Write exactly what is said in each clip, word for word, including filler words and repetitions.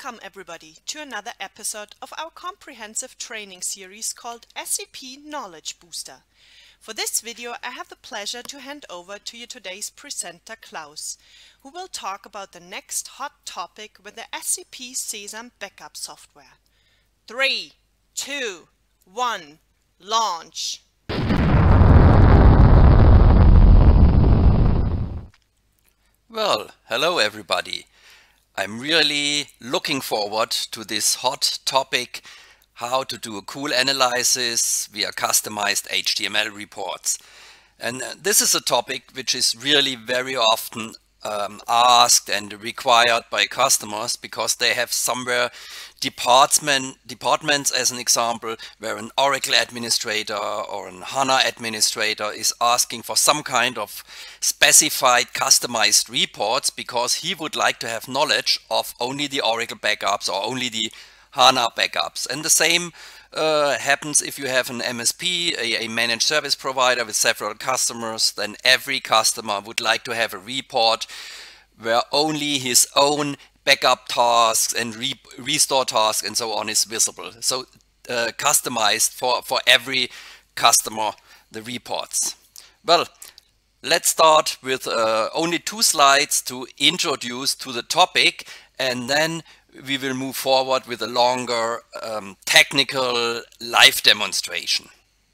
Welcome everybody to another episode of our comprehensive training series called S A P Knowledge Booster. For this video I have the pleasure to hand over to you today's presenter Klaus, who will talk about the next hot topic with the S A P Sesam backup software. Three, two, one, launch! Well, hello everybody. I'm really looking forward to this hot topic, how to do a cool analysis via customized H T M L reports. And this is a topic which is really very often um, asked and required by customers because they have somewhere department, departments as an example where an Oracle administrator or an HANA administrator is asking for some kind of specified customized reports because he would like to have knowledge of only the Oracle backups or only the HANA backups. And the same uh, happens if you have an M S P, a, a managed service provider with several customers. Then every customer would like to have a report where only his own backup tasks and re restore tasks and so on is visible. So uh, customized for, for every customer, the reports. Well, let's start with uh, only two slides to introduce to the topic, and then we will move forward with a longer um, technical live demonstration.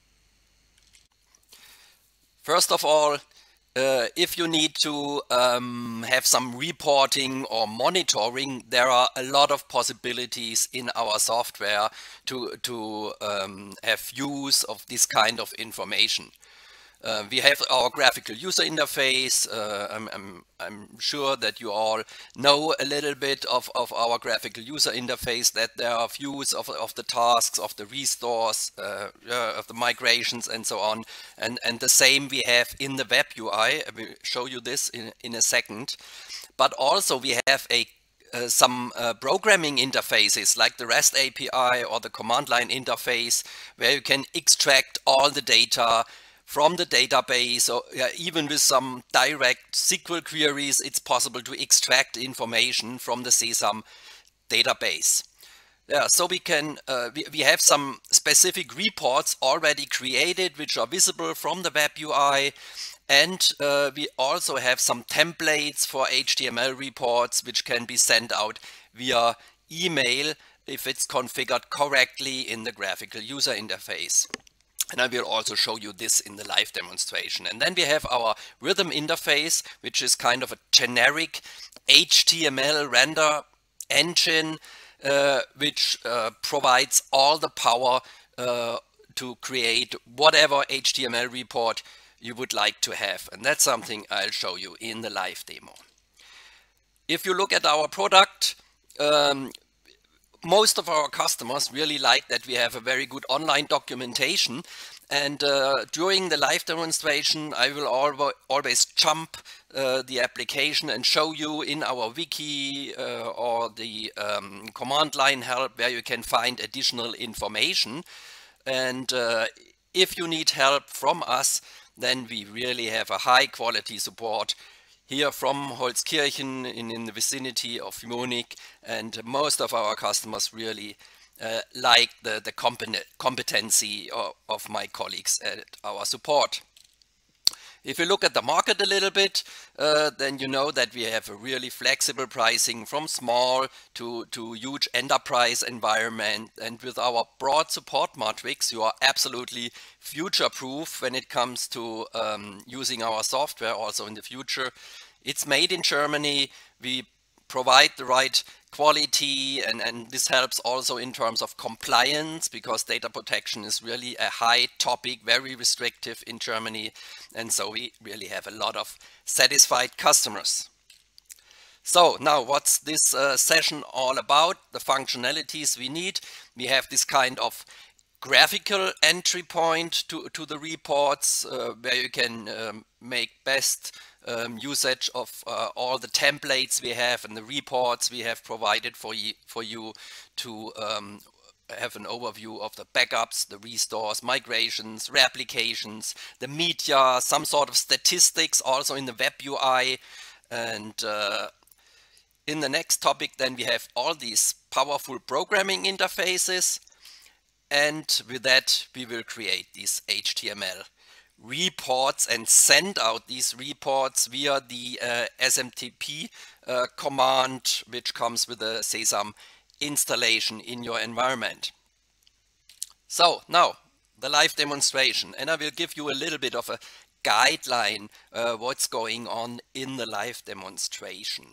First of all, Uh, if you need to um, have some reporting or monitoring, there are a lot of possibilities in our software to, to um, have use of this kind of information. Uh, we have our graphical user interface. Uh, I'm, I'm, I'm sure that you all know a little bit of, of our graphical user interface, that there are views of, of the tasks, of the restores, uh, uh, of the migrations and so on. And, and the same we have in the web U I. I will show you this in, in a second. But also we have a uh, some uh, programming interfaces like the REST A P I or the command line interface, where you can extract all the data from the database, or yeah, even with some direct S Q L queries, it's possible to extract information from the Sesam database. Yeah, so we can uh, we, we have some specific reports already created which are visible from the web U I, and uh, we also have some templates for H T M L reports which can be sent out via email if it's configured correctly in the graphical user interface. And I will also show you this in the live demonstration. And then we have our rhythm interface, which is kind of a generic H T M L render engine, uh, which uh, provides all the power uh, to create whatever H T M L report you would like to have. And that's something I'll show you in the live demo. If you look at our product, um, most of our customers really like that we have a very good online documentation, and uh, during the live demonstration I will al always jump uh, the application and show you in our wiki uh, or the um, command line help where you can find additional information. And uh, if you need help from us, then we really have a high quality support here from Holzkirchen in, in the vicinity of Munich, and most of our customers really uh, like the, the compet competency of, of my colleagues at our support. If you look at the market a little bit, uh, then you know that we have a really flexible pricing from small to, to huge enterprise environment. And with our broad support matrix, you are absolutely future-proof when it comes to um, using our software also in the future. It's made in Germany. We provide the right quality, and, and this helps also in terms of compliance, because data protection is really a high topic, very restrictive in Germany, and so we really have a lot of satisfied customers. So now what's this uh, session all about? The functionalities we need. We have this kind of graphical entry point to, to the reports uh, where you can um, make best Um, usage of uh, all the templates we have and the reports we have provided for you, for you to um, have an overview of the backups, the restores, migrations, replications, the media, some sort of statistics also in the web U I. And uh, in the next topic then we have all these powerful programming interfaces, and with that we will create these H T M L reports and send out these reports via the uh, S M T P uh, command, which comes with a Sesam installation in your environment. So now the live demonstration, and I will give you a little bit of a guideline uh, what's going on in the live demonstration.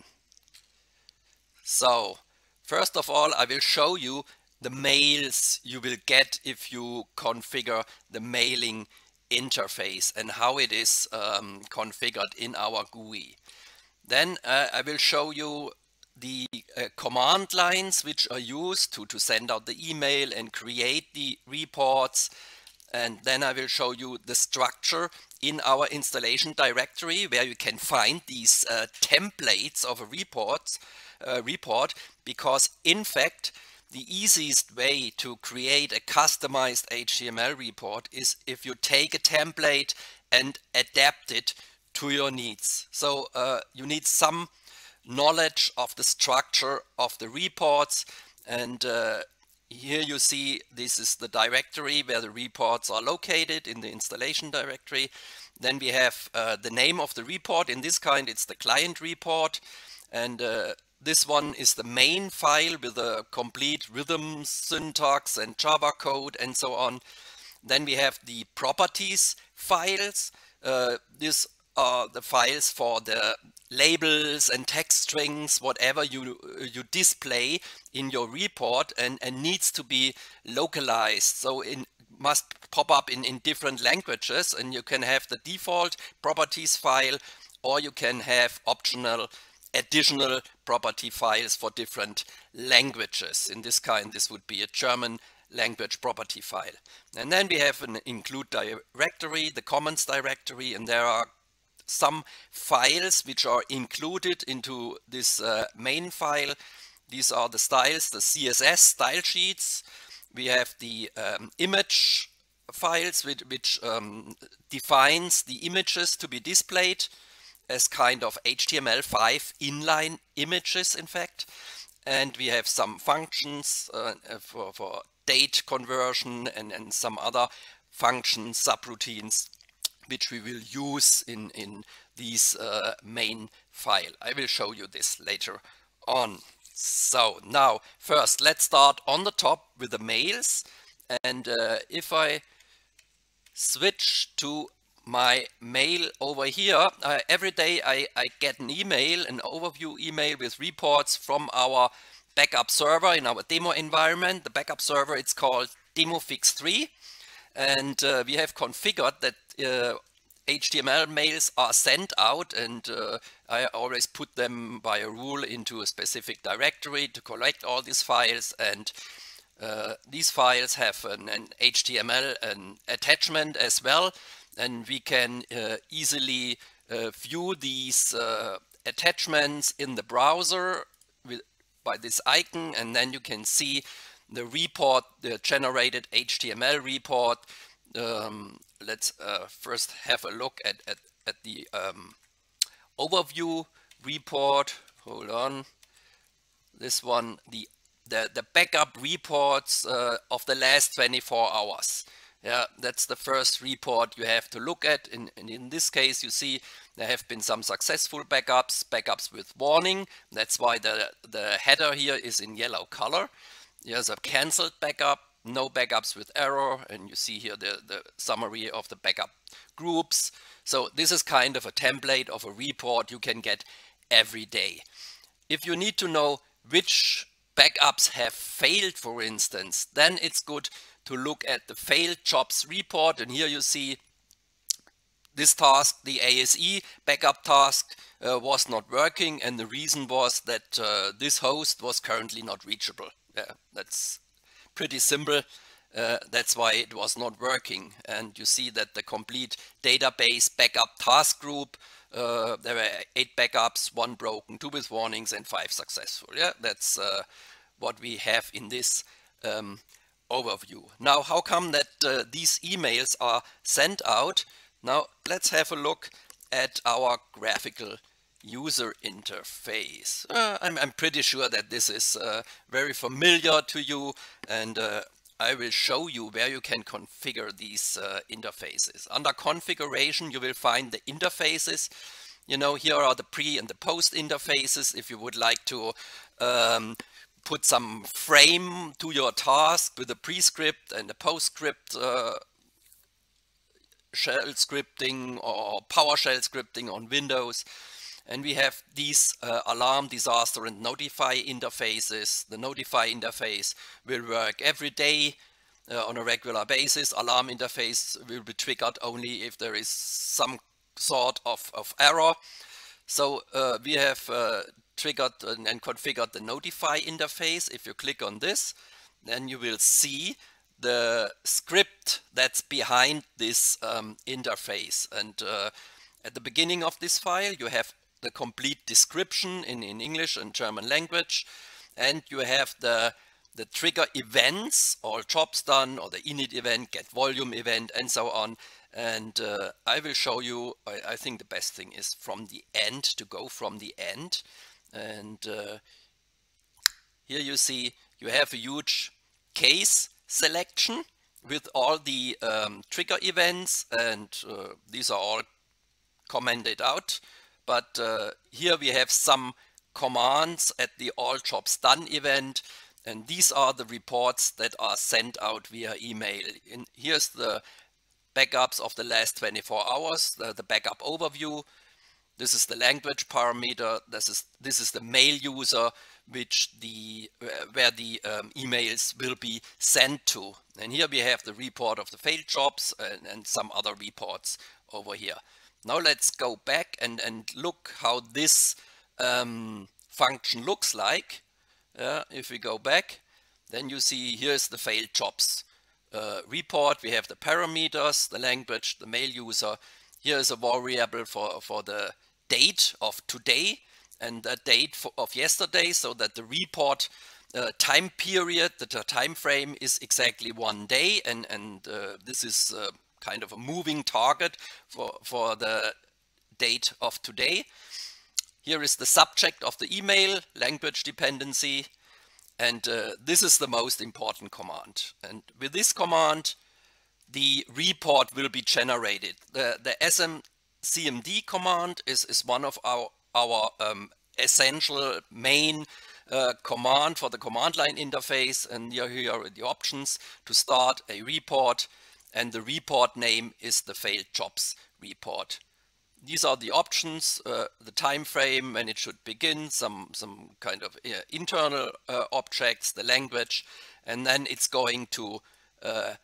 So first of all, I will show you the mails you will get if you configure the mailing interface and how it is um, configured in our G U I. Then uh, I will show you the uh, command lines which are used to, to send out the email and create the reports. And then I will show you the structure in our installation directory where you can find these uh, templates of a report, uh, report, because in fact the easiest way to create a customized H T M L report is if you take a template and adapt it to your needs. So uh, you need some knowledge of the structure of the reports, and uh, here you see this is the directory where the reports are located in the installation directory. Then we have uh, the name of the report. In this kind it's the client report, and uh, this one is the main file with a complete rhythm, syntax and Java code and so on. Then we have the properties files. Uh, these are the files for the labels and text strings, whatever you you display in your report, and, and needs to be localized. So it must pop up in, in different languages, and you can have the default properties file, or you can have optional additional property files for different languages. In this kind, this would be a German language property file. And then we have an include directory, the commons directory, and there are some files which are included into this uh, main file. These are the styles, the C S S style sheets. We have the um, image files which, which um, defines the images to be displayed as kind of H T M L five inline images, in fact. And we have some functions uh, for, for date conversion and, and some other functions, subroutines, which we will use in, in these uh, main file. I will show you this later on. So now first let's start on the top with the mails, and uh, if I switch to my mail over here, uh, every day I, I get an email, an overview email with reports from our backup server in our demo environment. The backup server, it's called DemoFix three, and uh, we have configured that uh, H T M L mails are sent out, and uh, I always put them by a rule into a specific directory to collect all these files, and uh, these files have an, an H T M L an attachment as well, and we can uh, easily uh, view these uh, attachments in the browser with, by this icon, and then you can see the report, the generated H T M L report. Um, let's uh, first have a look at, at, at the um, overview report. Hold on. This one, the, the, the backup reports uh, of the last twenty-four hours. Yeah, that's the first report you have to look at. In, in, in this case, you see there have been some successful backups, backups with warning. That's why the, the header here is in yellow color. Here's a cancelled backup, no backups with error, and you see here the, the summary of the backup groups. So this is kind of a template of a report you can get every day. If you need to know which backups have failed, for instance, then it's good to look at the failed jobs report, and here you see this task, the A S E backup task, uh, was not working, and the reason was that uh, this host was currently not reachable. Yeah, that's pretty simple. Uh, that's why it was not working. And you see that the complete database backup task group, uh, there were eight backups, one broken, two with warnings, and five successful. Yeah, that's uh, what we have in this um, overview. Now, how come that uh, these emails are sent out? Now, let's have a look at our graphical user interface. Uh, I'm, I'm pretty sure that this is uh, very familiar to you, and uh, I will show you where you can configure these uh, interfaces. Under configuration, you will find the interfaces. You know, here are the pre and the post interfaces. If you would like to um, put some frame to your task with a pre-script and a post-script uh, shell scripting or PowerShell scripting on Windows. And we have these uh, alarm, disaster and notify interfaces. The notify interface will work every day uh, on a regular basis. Alarm interface will be triggered only if there is some sort of, of error. So uh, we have uh, triggered and, and configured the notify interface. If you click on this, then you will see the script that's behind this um, interface. And uh, at the beginning of this file, you have the complete description in, in English and German language, and you have the the trigger events, all jobs done, or the init event, get volume event, and so on. And uh, I will show you, I, I think the best thing is from the end, to go from the end. And uh, here you see you have a huge case selection with all the um, trigger events, and uh, these are all commented out. But uh, here we have some commands at the all jobs done event, and these are the reports that are sent out via email. In, here's the backups of the last twenty-four hours, the, the backup overview. This is the language parameter. This is this is the mail user, which the uh, where the um, emails will be sent to. And here we have the report of the failed jobs and, and some other reports over here. Now let's go back and, and look how this um, function looks like. Uh, if we go back, then you see here's the failed jobs uh, report. We have the parameters, the language, the mail user. Here is a variable for, for the date of today and the date for, of yesterday, so that the report uh, time period, the time frame is exactly one day, and, and uh, this is uh, kind of a moving target for, for the date of today. Here is the subject of the email, language dependency, and uh, this is the most important command. And with this command, the report will be generated. The, the S M C M D command is, is one of our, our um, essential main uh, command for the command line interface, and here, here are the options to start a report. And the report name is the failed jobs report. These are the options, uh, the time frame when it should begin, some, some kind of uh, internal uh, objects, the language, and then it's going to uh,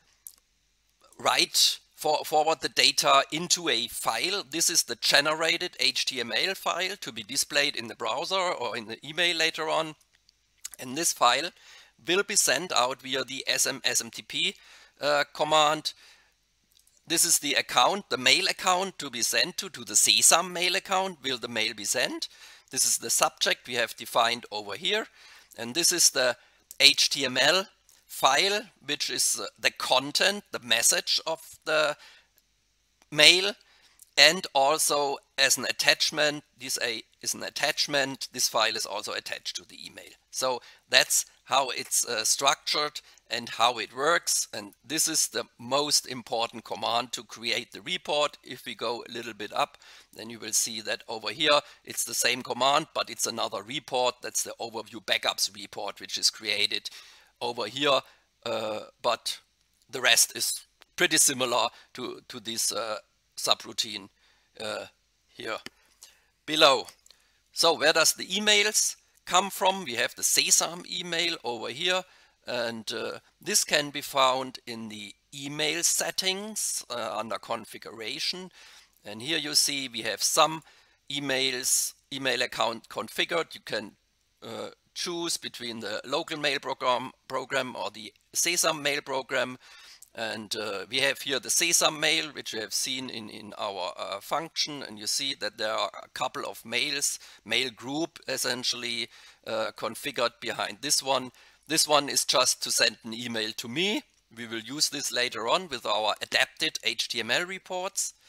write for, forward the data into a file. This is the generated H T M L file to be displayed in the browser or in the email later on. And this file will be sent out via the S M S M T P Uh, command. This is the account, the mail account to be sent to, to the Sesam mail account. Will the mail be sent? This is the subject we have defined over here. And this is the H T M L file, which is uh, the content, the message of the mail. And also as an attachment, this a, is an attachment. This file is also attached to the email. So that's how it's uh, structured and how it works. And this is the most important command to create the report. If we go a little bit up, then you will see that over here it's the same command, but it's another report. That's the overview backups report, which is created over here. Uh, but the rest is pretty similar to, to this uh, subroutine uh, here below. So where does the emails come from? We have the Sesam email over here, and uh, this can be found in the email settings uh, under configuration. And here you see we have some emails, email account configured. You can uh, choose between the local mail program, program or the Sesam mail program. And uh, we have here the Sesam mail, which we have seen in, in our uh, function. And you see that there are a couple of mails, mail group essentially uh, configured behind this one. This one is just to send an email to me. We will use this later on with our adapted H T M L reports.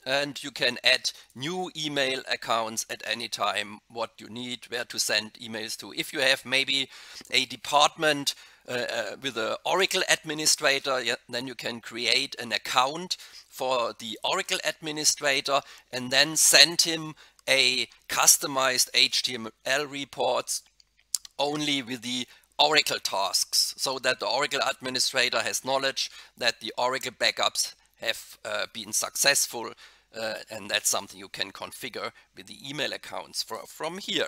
and you can add new email accounts at any time, what you need, where to send emails to. If you have maybe a department uh, uh, with an Oracle administrator, yeah, then you can create an account for the Oracle administrator and then send him a customized H T M L reports only with the Oracle tasks, so that the Oracle administrator has knowledge that the Oracle backups have uh, been successful, uh, and that's something you can configure with the email accounts for, from here.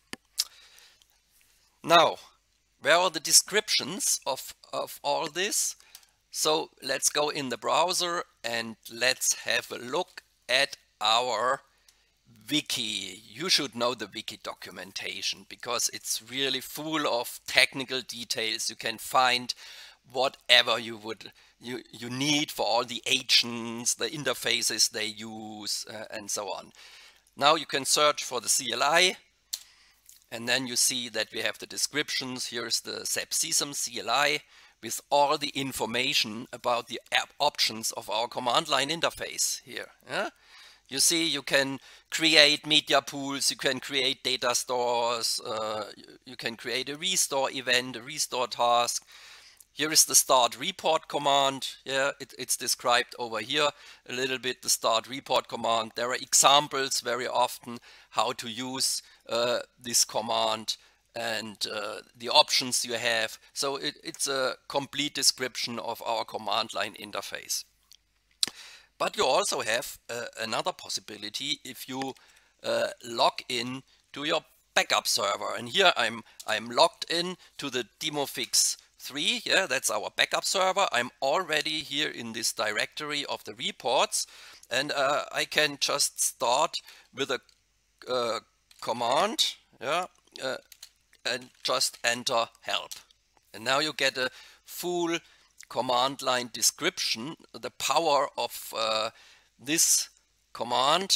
Now, where are the descriptions of, of all this? So let's go in the browser and let's have a look at our wiki. You should know the wiki documentation because it's really full of technical details. You can find whatever you would you you need for all the agents, the interfaces they use, uh, and so on. Now you can search for the C L I, and then you see that we have the descriptions. Here's the S A P C S I M C L I with all the information about the app options of our command line interface here. Yeah? You see, you can create media pools, you can create data stores, uh, you can create a restore event, a restore task. Here is the start report command. Yeah, it, it's described over here a little bit, the start report command. There are examples very often how to use uh, this command and uh, the options you have. So it, it's a complete description of our command line interface. But you also have uh, another possibility if you uh, log in to your backup server. And here I'm I'm logged in to the Demofix three. Yeah, that's our backup server. I'm already here in this directory of the reports, and uh, I can just start with a uh, command. Yeah, uh, and just enter help. And now you get a full command line description, the power of uh, this command.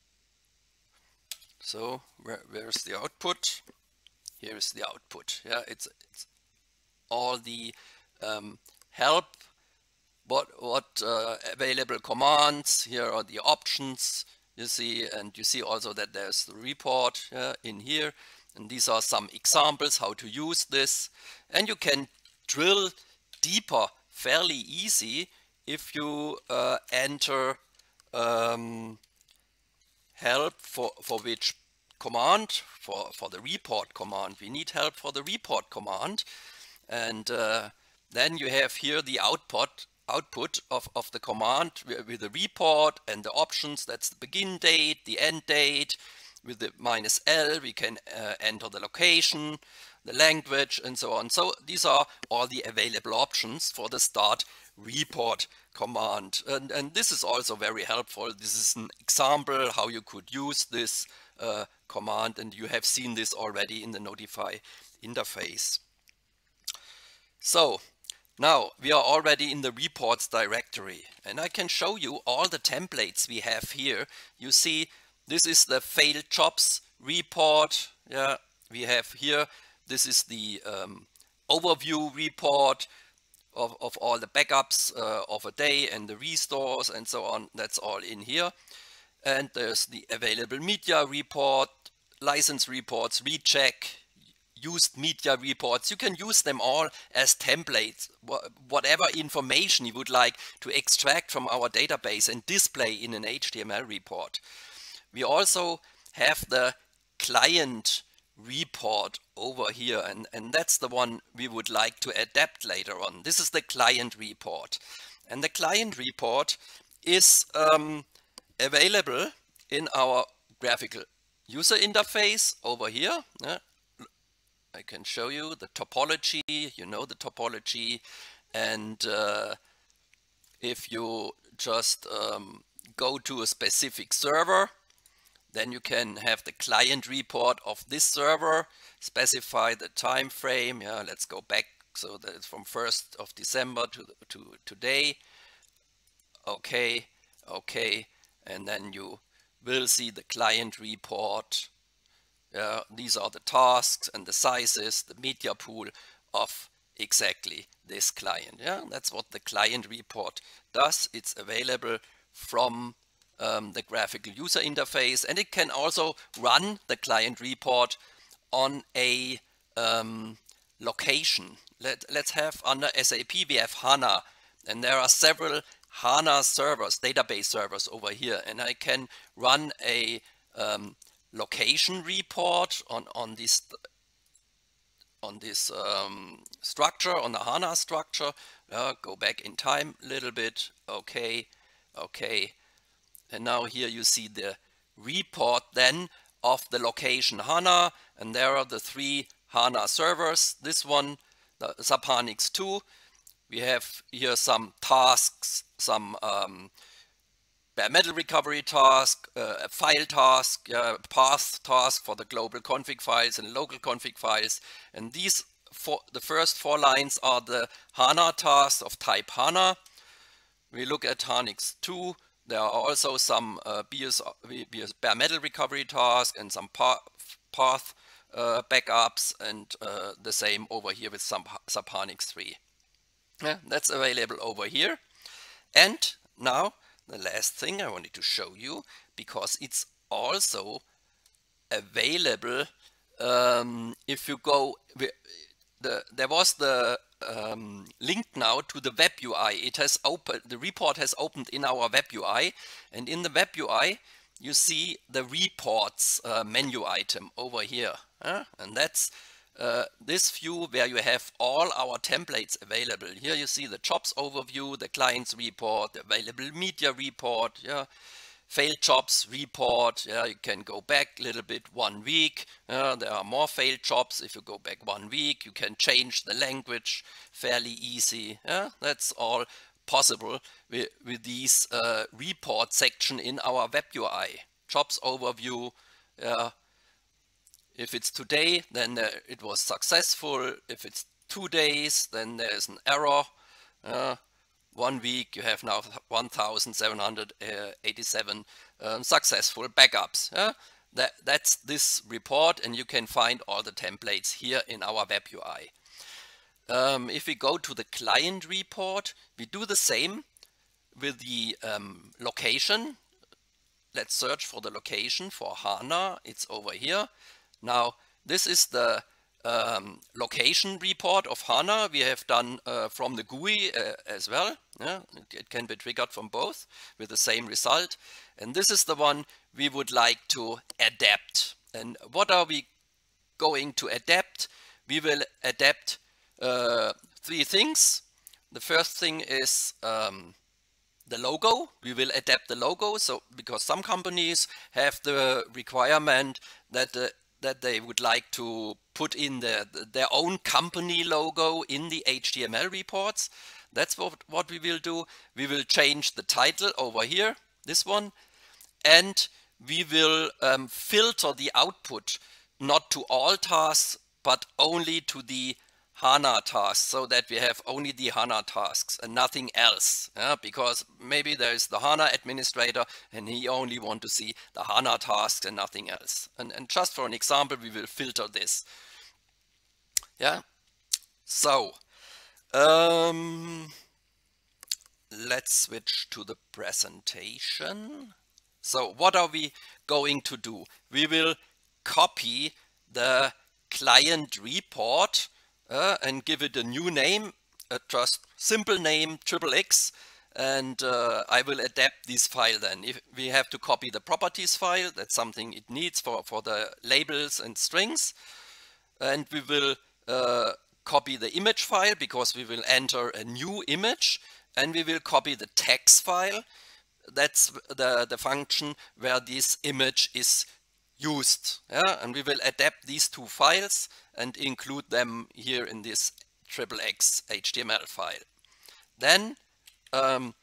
So where, where's the output? Here is the output. Yeah, it's, it's all the um, help, what what uh, available commands. Here are the options, you see, and you see also that there's the report uh, in here, and these are some examples how to use this. And you can drill deeper fairly easy if you uh, enter um, help for for which command. For for the report command we need help for the report command, and uh, then you have here the output output of, of the command with the report and the options. That's the begin date, the end date. With the minus L we can uh, enter the location, the language, and so on. So these are all the available options for the start report command, and, and this is also very helpful. This is an example how you could use this uh, command, and you have seen this already in the Notify interface. So now we are already in the reports directory, and I can show you all the templates we have here. You see, this is the failed jobs report. Yeah, we have here, this is the um, overview report of, of all the backups uh, of a day and the restores and so on. That's all in here. And there's the available media report, license reports, recheck, used media reports. You can use them all as templates, whatever information you would like to extract from our database and display in an H T M L report. We also have the client report over here, and, and that's the one we would like to adapt later on. This is the client report, and the client report is um, available in our graphical user interface over here. Uh, I can show you the topology, you know the topology, and uh, if you just um, go to a specific server, then you can have the client report of this server, specify the time frame. Yeah, let's go back so that it's from first of December to, the, to today. Okay, okay, and then you will see the client report. Yeah, these are the tasks and the sizes, the media pool of exactly this client. Yeah, that's what the client report does. It's available from um, the graphical user interface, and it can also run the client report on a um, location. Let, let's have under S A P we have HANA, and there are several HANA servers, database servers over here, and I can run a um, location report on, on this on this um, structure, on the HANA structure. Uh, go back in time a little bit. Okay, okay. And now here you see the report then of the location HANA, and there are the three HANA servers. This one, the SAP two. We have here some tasks, some um, bare metal recovery task, uh, a file task, uh, path task for the global config files and local config files. And these four, the first four lines are the HANA tasks of type HANA. We look at HANIX two. There are also some uh, B S, B S bare metal recovery task and some path, path uh, backups, and uh, the same over here with some SAP HANIX three. Yeah, that's available over here. And now the last thing I wanted to show you, because it's also available um, if you go, the, there was the um, link now to the web U I. It has opened, the report has opened in our web U I, and in the web U I you see the reports uh, menu item over here, huh? And that's uh, this view where you have all our templates available. Here you see the jobs overview, the clients report, the available media report, yeah, failed jobs report. Yeah, you can go back a little bit one week. Uh, there are more failed jobs. If you go back one week, you can change the language fairly easy. Yeah, that's all possible with, with these uh, report section in our web U I. Jobs overview. Uh, if it's today, then uh, it was successful. If it's two days, then there's an error. Uh, one week, you have now one thousand seven hundred eighty-seven um, successful backups. Uh, that, that's this report, and you can find all the templates here in our web U I. Um, if we go to the client report, we do the same with the um, location. Let's search for the location for HANA. It's over here. Now, this is the um, location report of HANA we have done uh, from the G U I uh, as well. Yeah? It, it can be triggered from both with the same result. And this is the one we would like to adapt. And what are we going to adapt? We will adapt uh, three things. The first thing is um, the logo. We will adapt the logo. So because some companies have the requirement that the that they would like to put in their, their own company logo in the H T M L reports. That's what, what we will do. We will change the title over here, this one, and we will um, filter the output not to all tasks, but only to the HANA tasks, so that we have only the HANA tasks and nothing else. Yeah? Because maybe there is the HANA administrator and he only wants to see the HANA tasks and nothing else. And, and just for an example, we will filter this. Yeah. So um, let's switch to the presentation. So what are we going to do? We will copy the client report Uh, and give it a new name, a just simple name, triple X, and uh, I will adapt this file then. If we have to copy the properties file, that's something it needs for, for the labels and strings. And we will uh, copy the image file because we will enter a new image, and we will copy the text file. That's the, the function where this image is used. Yeah? And we will adapt these two files and include them here in this triple X H T M L file. Then um,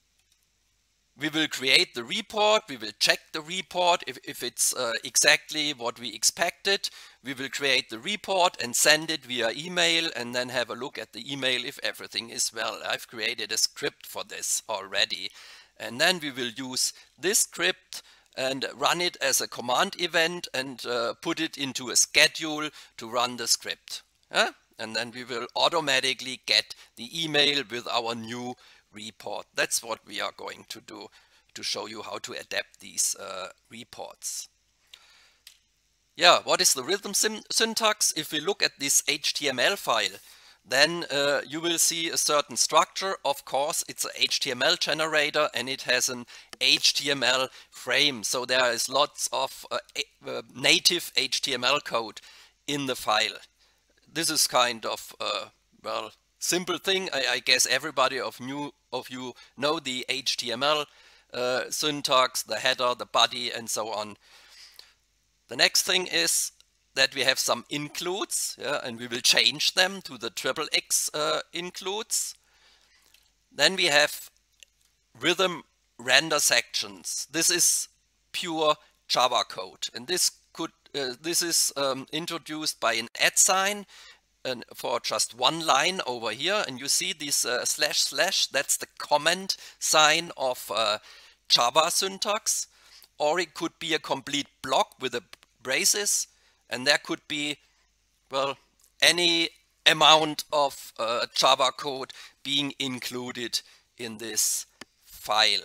we will create the report. We will check the report if, if it's uh, exactly what we expected. We will create the report and send it via email, and then have a look at the email if everything is well. I've created a script for this already. And then we will use this script and run it as a command event and uh, put it into a schedule to run the script. Huh? And then we will automatically get the email with our new report. That's what we are going to do to show you how to adapt these uh, reports. Yeah, what is the rhythm syntax? If we look at this H T M L file, then uh, you will see a certain structure. Of course, it's an H T M L generator and it has an H T M L frame. So there is lots of uh, uh, native H T M L code in the file. This is kind of, uh, well, simple thing. I, I guess everybody of, new, of you know the H T M L uh, syntax, the header, the body, and so on. The next thing is that we have some includes, yeah, and we will change them to the triple X uh, includes. Then we have rhythm render sections. This is pure Java code, and this could uh, this is um, introduced by an at sign and for just one line over here, and you see this uh, slash slash. That's the comment sign of uh, Java syntax, or it could be a complete block with a braces. And there could be, well, any amount of uh, Java code being included in this file.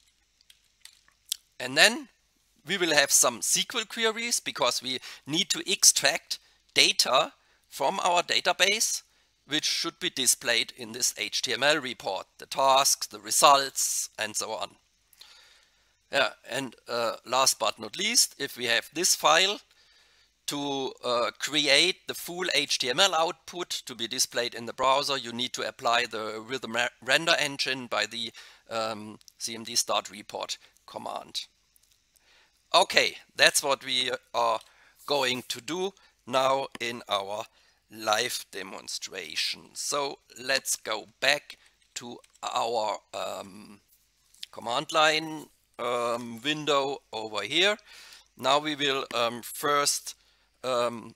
And then we will have some S Q L queries because we need to extract data from our database, which should be displayed in this H T M L report, the tasks, the results, and so on. Yeah, and uh, last but not least, if we have this file, to uh, create the full H T M L output to be displayed in the browser, you need to apply the rhythm render engine by the um, cmd start report command. Okay, that's what we are going to do now in our live demonstration. So let's go back to our um, command line um, window over here. Now we will um, first Um,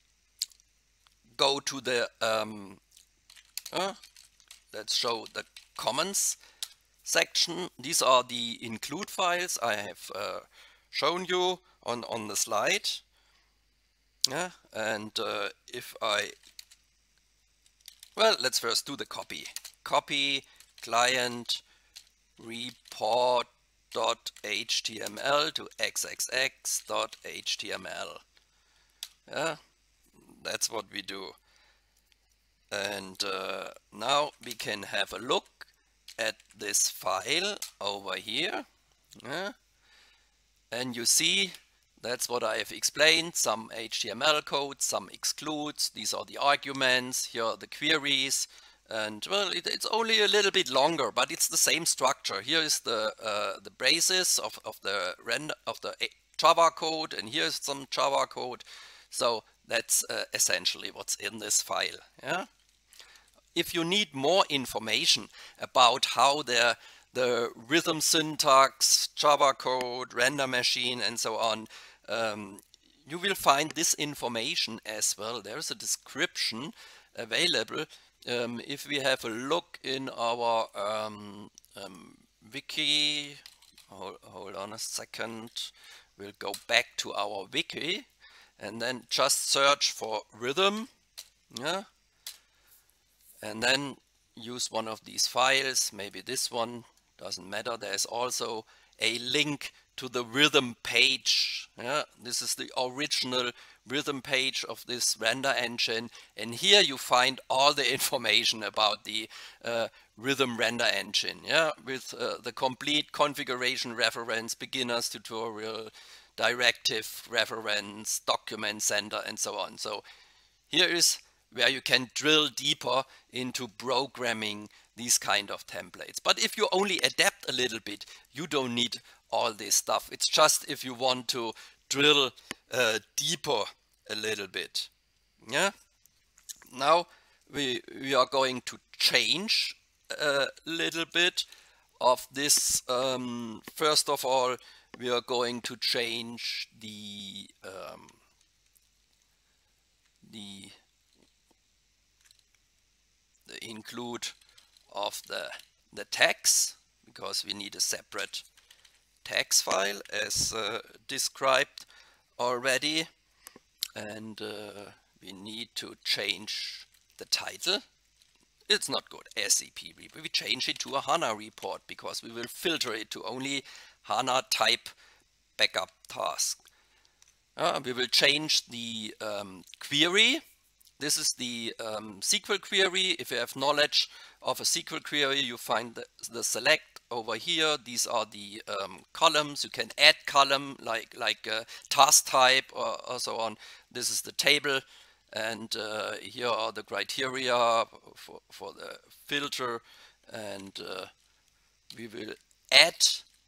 go to the um, uh, let's show the comments section. These are the include files I have uh, shown you on on the slide. Yeah, and uh, if I well, let's first do the copy. Copy client report dot H T M L to x x x dot H T M L. Yeah, that's what we do. And uh, now we can have a look at this file over here. Yeah. And you see, that's what I have explained. Some H T M L code, some excludes. These are the arguments. Here are the queries. And well, it, it's only a little bit longer, but it's the same structure. Here is the uh, the braces of, of the render of the Java code, and here's some Java code. So that's uh, essentially what's in this file. Yeah. If you need more information about how the the rhythm syntax, Java code, render machine, and so on, um, you will find this information as well. There's a description available. Um, if we have a look in our um, um, wiki, hold, hold on a second, we'll go back to our wiki. And then just search for rhythm, yeah, and then use one of these files, maybe this one, doesn't matter. There's also a link to the rhythm page. Yeah, this is the original rhythm page of this render engine, and here you find all the information about the uh, rhythm render engine, yeah, with uh, the complete configuration reference, beginner's tutorial, directive reference, document center, and so on. So here is where you can drill deeper into programming these kind of templates. But if you only adapt a little bit, you don't need all this stuff. It's just if you want to drill uh, deeper a little bit. Yeah. Now we we are going to change a little bit of this. Um, first of all, we are going to change the um, the the include of the the tags, because we need a separate tags file as uh, described already, and uh, we need to change the title it's not good. S A P report. We change it to a HANA report because we will filter it to only HANA type backup task. Uh, we will change the um, query. This is the um, S Q L query. If you have knowledge of a S Q L query, you find the, the select over here. These are the um, columns. You can add column like like uh, task type or, or so on. This is the table, and uh, here are the criteria for, for the filter, and uh, we will add.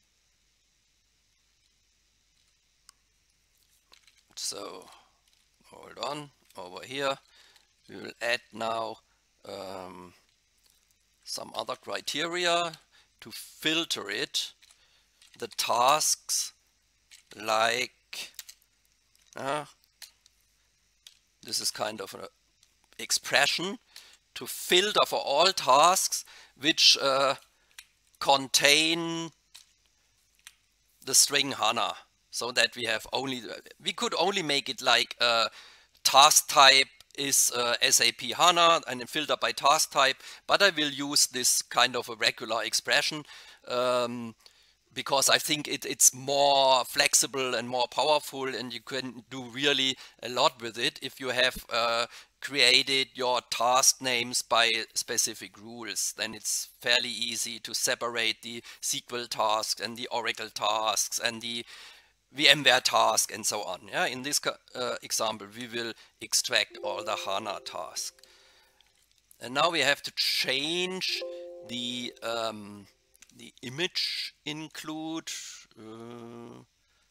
So hold on, over here we will add now um, some other criteria to filter it, the tasks, like uh, this is kind of an expression to filter for all tasks which uh, contain the string HANA, so that we have only, we could only make it like uh, task type is uh, S A P HANA and then filter by task type, but I will use this kind of a regular expression um, because I think it, it's more flexible and more powerful, and you can do really a lot with it if you have uh, created your task names by specific rules. Then it's fairly easy to separate the S Q L tasks and the Oracle tasks and the VMware task and so on. Yeah, in this uh, example we will extract all the HANA tasks. And now we have to change the um, the image include. Uh,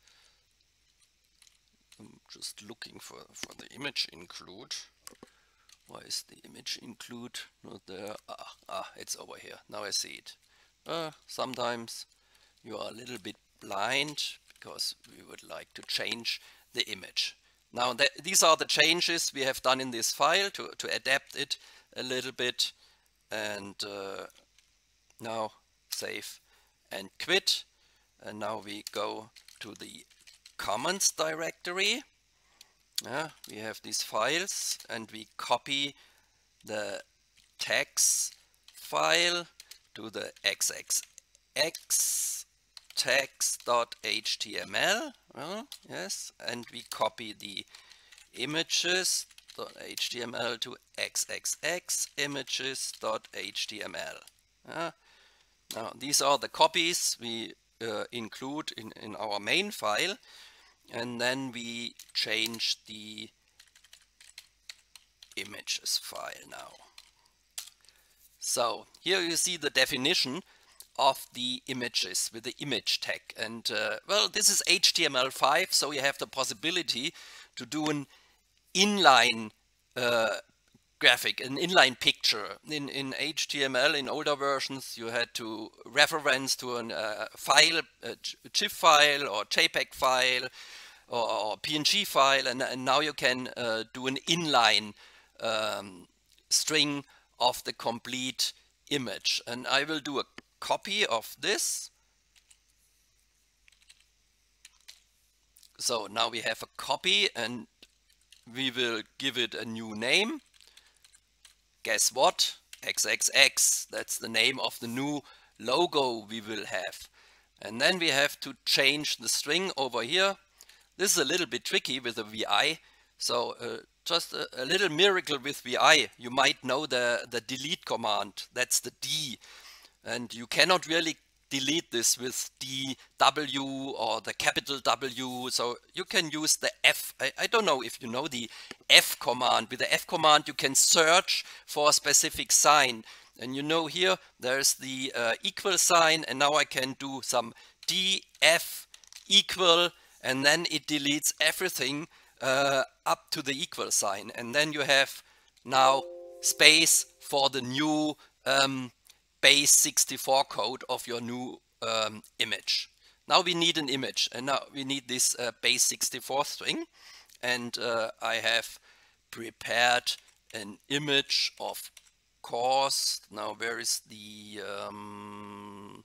I'm just looking for, for the image include. Why is the image include not there? Ah, ah, it's over here. Now I see it. Uh, sometimes you are a little bit blind because we would like to change the image. Now th these are the changes we have done in this file to, to adapt it a little bit, and uh, now save and quit, and now we go to the comments directory. Uh, we have these files and we copy the text file to the X X X text.html, well, yes, and we copy the images.html to X X X images.html. Uh, now these are the copies we uh, include in, in our main file, and then we change the images file now. So here you see the definition of the images with the image tag, and uh, well, this is H T M L five, so you have the possibility to do an inline uh, graphic, an inline picture. In, in H T M L, in older versions, you had to reference to a uh, file, a GIF file or JPEG file or, or P N G file, and, and now you can uh, do an inline um, string of the complete image. And I will do a copy of this. So now we have a copy, and we will give it a new name. Guess what? X X X, that's the name of the new logo we will have. And then we have to change the string over here. This is a little bit tricky with the V I, so uh, just a, a little miracle with V I. You might know the, the delete command, that's the D, and you cannot really delete this with D W or the capital W, so you can use the F. I, I don't know if you know the F command. With the F command you can search for a specific sign, and you know here there's the uh, equal sign, and now I can do some D F equal, and then it deletes everything uh, up to the equal sign, and then you have now space for the new um, base sixty-four code of your new um, image. Now we need an image, and now we need this uh, base sixty-four string, and uh, I have prepared an image, of course. Now where is the um,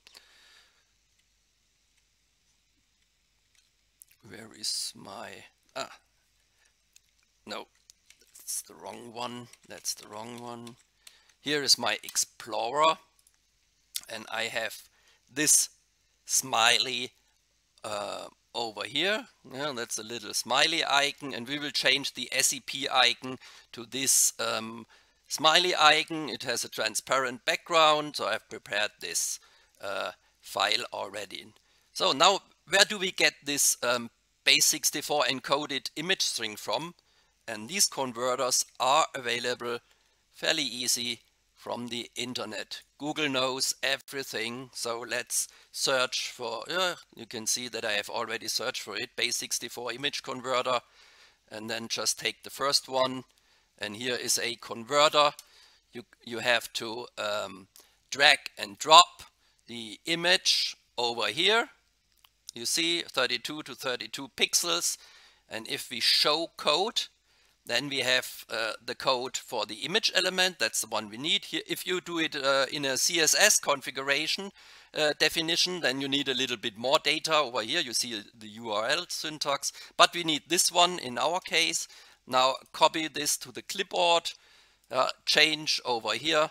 where is my ah no, that's the wrong one, that's the wrong one. here is my Explorer, and I have this smiley uh, over here. Yeah, that's a little smiley icon, and we will change the S C P icon to this um, smiley icon. It has a transparent background, so I've prepared this uh, file already. So now, where do we get this um, base sixty-four encoded image string from? And these converters are available fairly easy from the internet. Google knows everything, so let's search for, uh, you can see that I have already searched for it, base sixty-four image converter, and then just take the first one, and here is a converter. You, you have to um, drag and drop the image over here. You see thirty-two to thirty-two pixels, and if we show code, then we have uh, the code for the image element. That's the one we need here. If you do it uh, in a C S S configuration uh, definition, then you need a little bit more data. Over here you see the U R L syntax, but we need this one in our case. Now copy this to the clipboard, uh, change over here,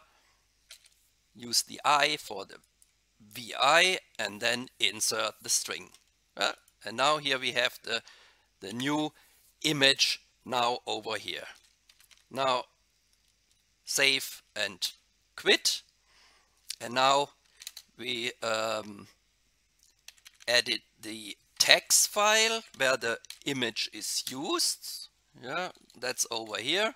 use the I for the V I, and then insert the string. Uh, and now here we have the, the new image now over here. Now save and quit, and now we um, edit the text file where the image is used. Yeah, that's over here.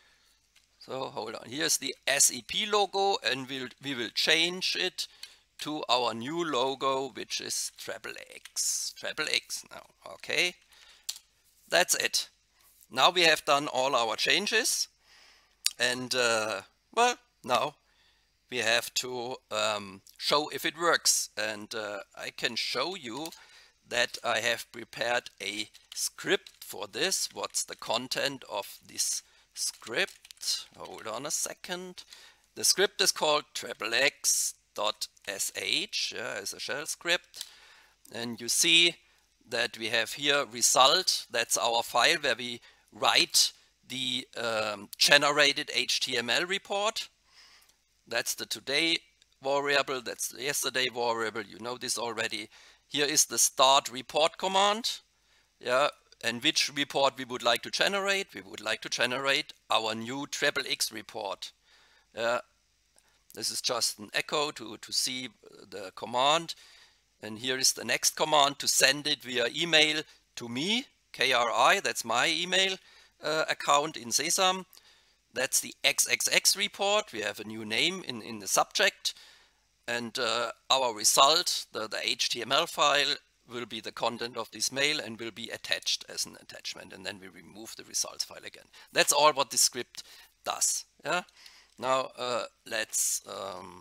So hold on, here's the S E P logo, and we'll, we will change it to our new logo, which is Treble X. Treble X now, okay. That's it. Now we have done all our changes, and uh, well, now we have to um, show if it works. And uh, I can show you that I have prepared a script for this. What's the content of this script? Hold on a second. The script is called treblex dot S H, yeah, as a shell script, and you see that we have here result. That's our file where we write the um, generated H T M L report. That's the today variable, that's the yesterday variable, you know this already. Here is the start report command, yeah, and which report we would like to generate. We would like to generate our new Treble X report. Uh, this is just an echo to, to see the command. And here is the next command to send it via email to me, K R I, that's my email uh, account in Sesam. That's the X X X report. We have a new name in, in the subject. And uh, our result, the, the H T M L file, will be the content of this mail and will be attached as an attachment. And then we remove the results file again. That's all what this script does. Yeah. Now uh, let's um,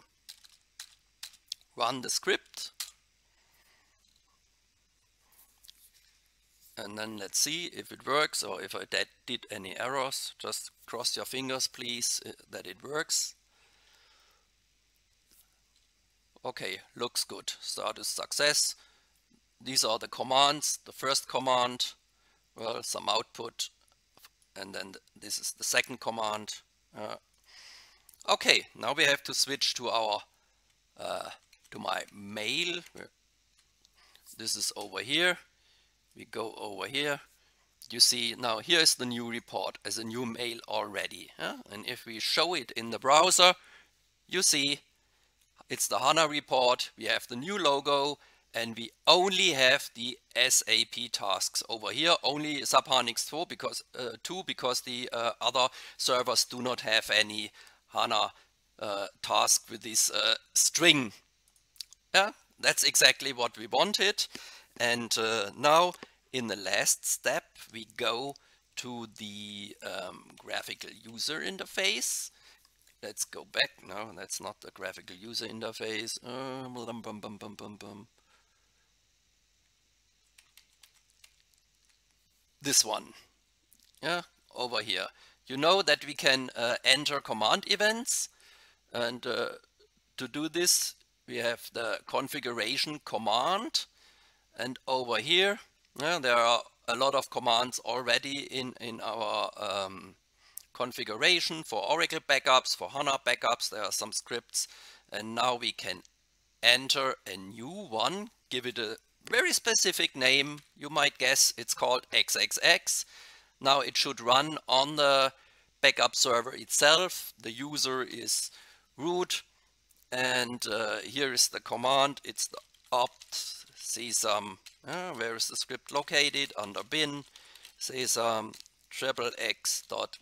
run the script. And then let's see if it works, or if I did any errors. Just cross your fingers, please, that it works. Okay, looks good. Start is success. These are the commands. The first command, well, some output, and then this is the second command. Uh, okay, now we have to switch to our uh, to my mail. This is over here. We go over here. You see now here is the new report as a new mail already. Yeah? And if we show it in the browser, you see it's the HANA report. We have the new logo, and we only have the S A P tasks over here. Only SAP HANA because uh, two because the uh, other servers do not have any HANA uh, task with this uh, string. Yeah, that's exactly what we wanted. And uh, now in the last step we go to the um, graphical user interface. Let's go back. No, that's not the graphical user interface. Uh, bum, bum, bum, bum, bum, bum. This one. Yeah, over here. You know that we can uh, enter command events, and uh, to do this we have the configuration command. And over here, yeah, there are a lot of commands already in, in our um, configuration for Oracle backups, for HANA backups. There are some scripts, and now we can enter a new one, give it a very specific name. You might guess it's called X X X. Now it should run on the backup server itself. The user is root, and uh, here is the command. It's the opt sesam. Uh, where is the script located? Under bin sesam triple x dot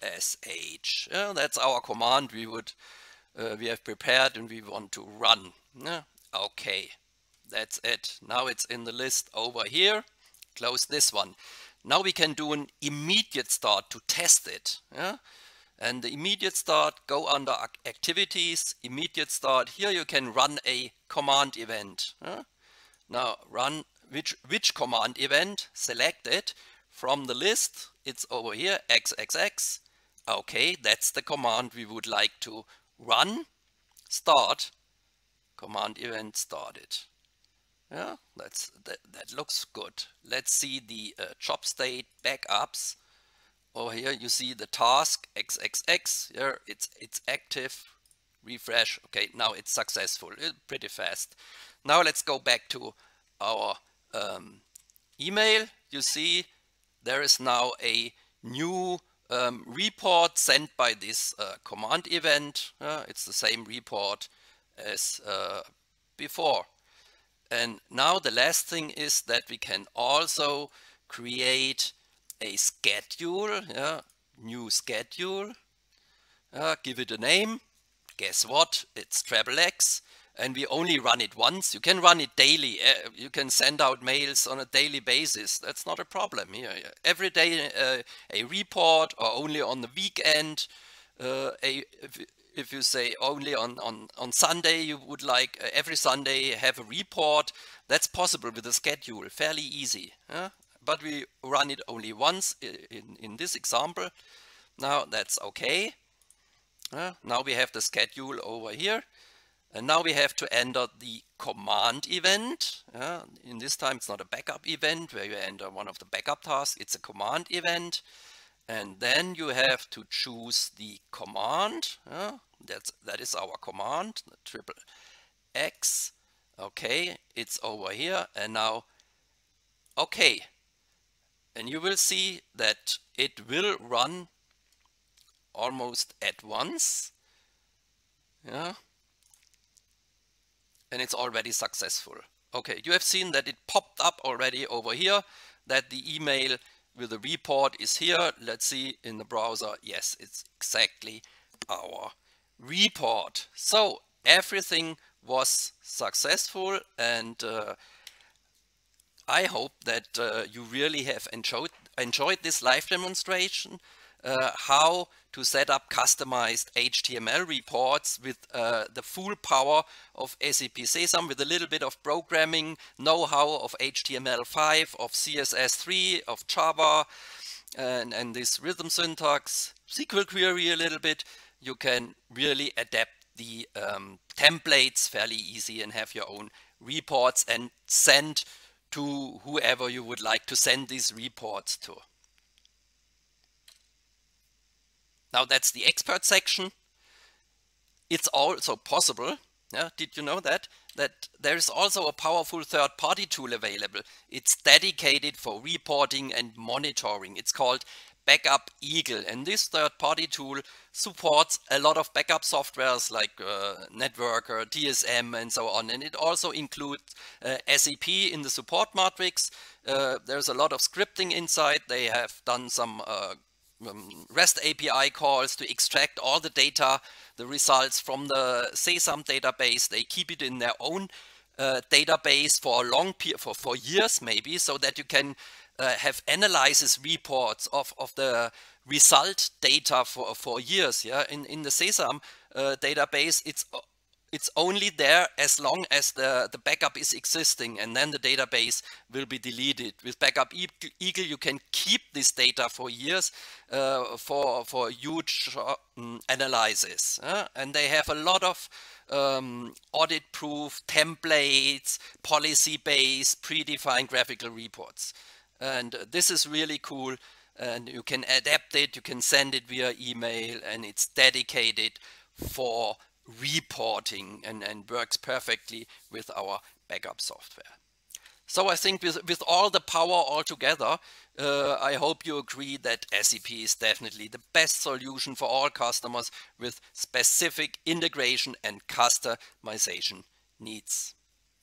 sh. Uh, that's our command we would uh, we have prepared and we want to run. Uh, okay, that's it. Now it's in the list over here. Close this one. Now we can do an immediate start to test it. Yeah? And the immediate start, go under activities, immediate start. Here you can run a command event. Yeah? Now run which, which command event, select it from the list. It's over here, X X X. Okay, that's the command we would like to run. Start, command event started. Yeah, that's, that, that looks good. Let's see the uh, job state backups. Over here you see the task X X X. Here it's it's active. Refresh. Okay, now it's successful. It's pretty fast. Now let's go back to our um, email. You see there is now a new um, report sent by this uh, command event. Uh, it's the same report as uh, before. And now the last thing is that we can also create a schedule, yeah, new schedule, uh, give it a name. Guess what? It's Treble X, and we only run it once. You can run it daily. Uh, you can send out mails on a daily basis. That's not a problem here. Every day uh, a report, or only on the weekend. Uh, a if, if you say only on on on Sunday, you would like uh, every Sunday have a report. That's possible with a schedule. Fairly easy. Huh? But we run it only once in, in this example. Now that's okay. Uh, now we have the schedule over here. And now we have to enter the command event. Uh, in this time it's not a backup event where you enter one of the backup tasks. It's a command event. And then you have to choose the command. Uh, that's, that is our command, the triple X. Okay, it's over here. And now, okay. And you will see that it will run almost at once. Yeah. And it's already successful. Okay, you have seen that it popped up already over here, that the email with the report is here. Let's see in the browser. Yes, it's exactly our report. So everything was successful, and uh, I hope that uh, you really have enjoyed, enjoyed this live demonstration, uh, how to set up customized H T M L reports with uh, the full power of S A P Sesam, with a little bit of programming know-how of H T M L five, of C S S three, of Java, and, and this rhythm syntax, S Q L query a little bit. You can really adapt the um, templates fairly easy and have your own reports and send to whoever you would like to send these reports to. Now that's the expert section. It's also possible, yeah, did you know that? That there is also a powerful third-party tool available. It's dedicated for reporting and monitoring. It's called Backup Eagle, and this third-party tool supports a lot of backup softwares like uh, Networker, T S M, and so on. And it also includes uh, S A P in the support matrix. Uh, there's a lot of scripting inside. They have done some uh, um, REST A P I calls to extract all the data, the results from the Sesam database. They keep it in their own uh, database for a long period, for for years maybe, so that you can Uh, have analysis reports of, of the result data for, for years. Yeah, in, in the Sesam uh, database, it's it's only there as long as the, the backup is existing, and then the database will be deleted. With Backup Eagle, you can keep this data for years uh, for, for huge uh, analysis. Uh, and they have a lot of um, audit-proof templates, policy-based, predefined graphical reports. And this is really cool. and you can adapt it, you can send it via email, and it's dedicated for reporting and, and works perfectly with our backup software. So I think with, with all the power all together, uh, I hope you agree that S A P is definitely the best solution for all customers with specific integration and customization needs.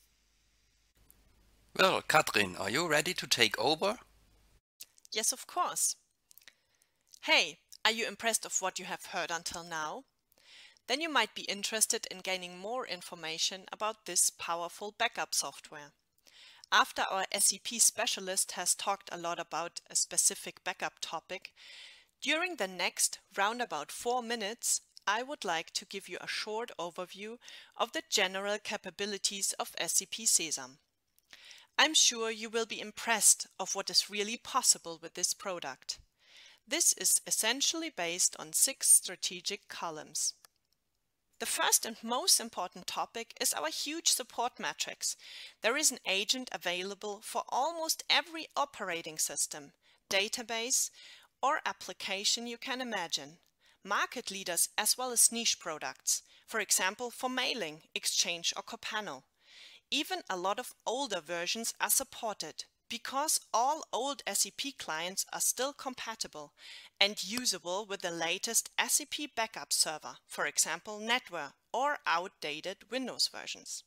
Well, Katrin, are you ready to take over? Yes, of course. Hey, are you impressed of what you have heard until now? Then you might be interested in gaining more information about this powerful backup software. After our S A P specialist has talked a lot about a specific backup topic, during the next roundabout four minutes, I would like to give you a short overview of the general capabilities of S A P Sesam. I'm sure you will be impressed of what is really possible with this product. This is essentially based on six strategic columns. The first and most important topic is our huge support matrix. There is an agent available for almost every operating system, database, or application you can imagine. Market leaders as well as niche products, for example for mailing, Exchange or Copano. Even a lot of older versions are supported, because all old S A P clients are still compatible and usable with the latest S A P backup server, for example NetWare, or outdated Windows versions.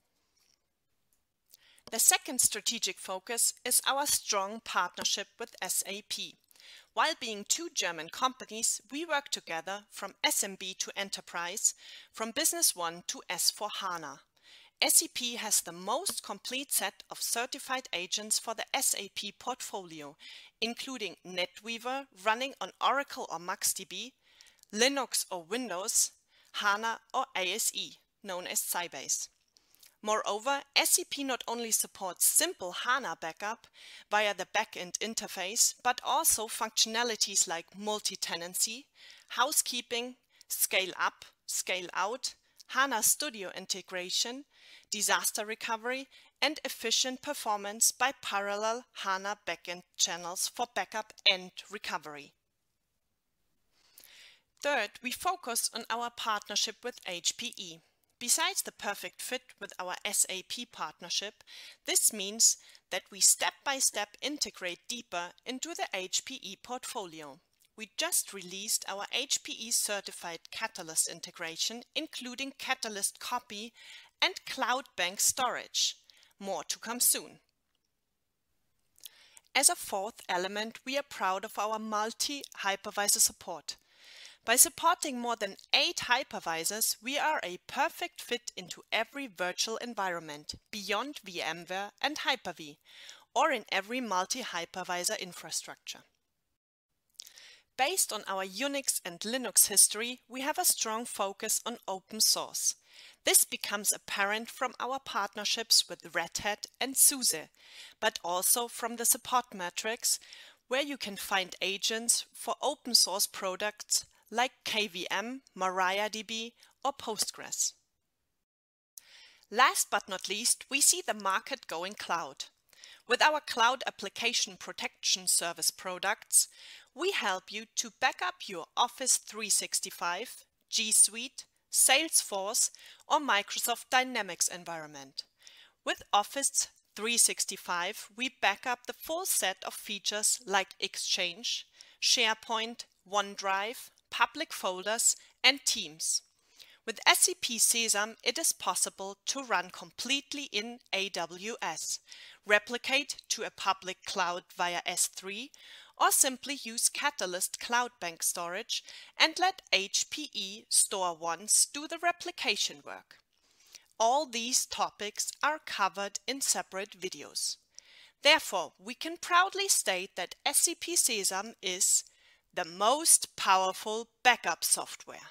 The second strategic focus is our strong partnership with S A P. While being two German companies, we work together from S M B to enterprise, from Business One to S four HANA. S A P has the most complete set of certified agents for the S A P portfolio, including NetWeaver running on Oracle or MaxDB, Linux or Windows, HANA or A S E, known as Sybase. Moreover, S A P not only supports simple HANA backup via the backend interface, but also functionalities like multi-tenancy, housekeeping, scale up, scale out, HANA Studio integration, disaster recovery, and efficient performance by parallel HANA backend channels for backup and recovery. Third, we focus on our partnership with H P E. Besides the perfect fit with our S A P partnership, this means that we step by step integrate deeper into the H P E portfolio. We just released our H P E certified Catalyst integration, including Catalyst Copy and Cloud Bank Storage. More to come soon. As a fourth element, we are proud of our multi-hypervisor support. By supporting more than eight hypervisors, we are a perfect fit into every virtual environment beyond VMware and Hyper-V, or in every multi-hypervisor infrastructure. Based on our Unix and Linux history, we have a strong focus on open source. This becomes apparent from our partnerships with Red Hat and SUSE, but also from the support matrix, where you can find agents for open source products like K V M, MariaDB, or Postgres. Last but not least, we see the market going cloud. With our Cloud Application Protection Service products, we help you to back up your Office three sixty-five, G Suite, Salesforce, or Microsoft Dynamics environment. With Office three sixty-five, we back up the full set of features like Exchange, SharePoint, OneDrive, public folders, and Teams. With S A P Sesam, it is possible to run completely in A W S, replicate to a public cloud via S three, or simply use Catalyst Cloud Bank Storage and let H P E Store once do the replication work. All these topics are covered in separate videos. Therefore, we can proudly state that S A P Sesam is the most powerful backup software.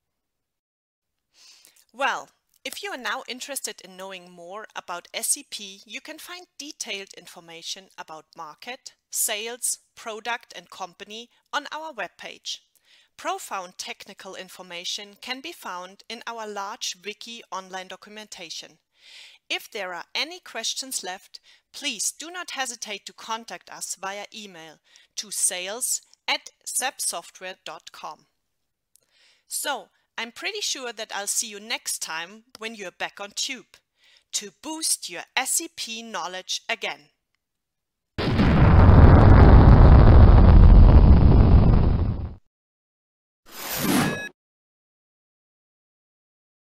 Well, if you are now interested in knowing more about S A P, you can find detailed information about market, sales, product and company on our webpage. Profound technical information can be found in our large wiki online documentation. If there are any questions left, please do not hesitate to contact us via email to sales at sepsoftware dot com. So, I'm pretty sure that I'll see you next time when you're back on Tube to boost your S A P knowledge again.